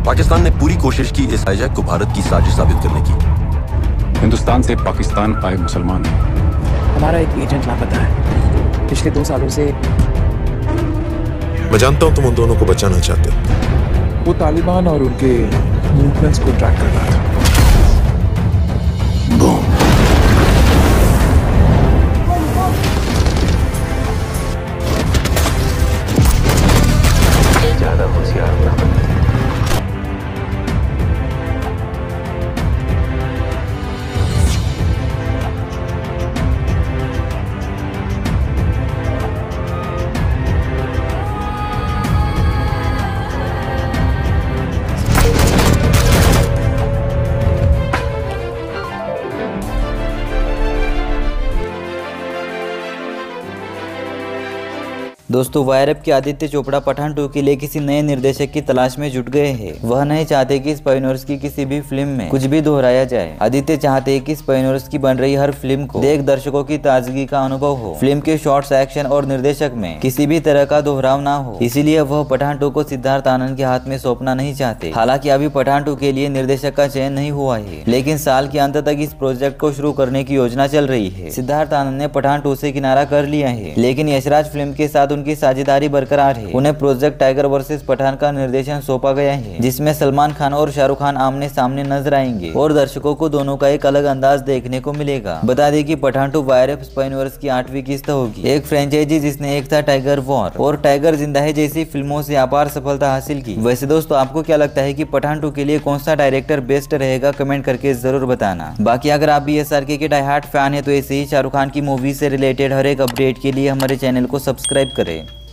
पाकिस्तान ने पूरी कोशिश की इस हाईजैक को भारत की साजिश साबित करने की। हिंदुस्तान से पाकिस्तान आए मुसलमान हमारा एक एजेंट लापता है पिछले 2 सालों से। मैं जानता हूं तुम उन दोनों को बचाना चाहते हो। वो तालिबान और उनके मूवमेंट्स को ट्रैक कर रहा था। बूम। ज्यादा होशियार ना बने। दोस्तों वायरअप के आदित्य चोपड़ा पठान 2 के लिए किसी नए निर्देशक की तलाश में जुट गए हैं। वह नहीं चाहते कि स्पाई यूनिवर्स की किसी भी फिल्म में कुछ भी दोहराया जाए। आदित्य चाहते हैं कि स्पाई यूनिवर्स की बन रही हर फिल्म को देख दर्शकों की ताजगी का अनुभव हो। फिल्म के शॉर्ट्स, एक्शन और निर्देशक में किसी भी तरह का दोहराव ना हो। इसीलिए वह पठान 2 को सिद्धार्थ आनंद के हाथ में सौंपना नहीं चाहते। हालांकि अभी पठान 2 के लिए निर्देशक का चयन नहीं हुआ है, लेकिन साल के अंत तक इस प्रोजेक्ट को शुरू करने की योजना चल रही है। सिद्धार्थ आनंद ने पठान 2 से किनारा कर लिया है, लेकिन यशराज फिल्म के साथ उनकी साझेदारी बरकरार है। उन्हें प्रोजेक्ट टाइगर वर्सेस पठान का निर्देशन सौंपा गया है, जिसमें सलमान खान और शाहरुख खान आमने सामने नजर आएंगे और दर्शकों को दोनों का एक अलग अंदाज देखने को मिलेगा। बता दें कि पठान 2 वायरअप स्पाई यूनिवर्स की 8वीं किस्त होगी। एक फ्रेंचाइजी जिसने एक था टाइगर वॉर और टाइगर जिंदा है जैसी फिल्मों से अपार सफलता हासिल की। वैसे दोस्तों आपको क्या लगता है कि पठान 2 के लिए कौन सा डायरेक्टर बेस्ट रहेगा? कमेंट करके जरूर बताना। बाकी अगर आप भी SRK के डाई हार्ड फैन है तो ऐसे ही शाहरुख खान की मूवी से रिलेटेड हर एक अपडेट के लिए हमारे चैनल को सब्सक्राइब करें।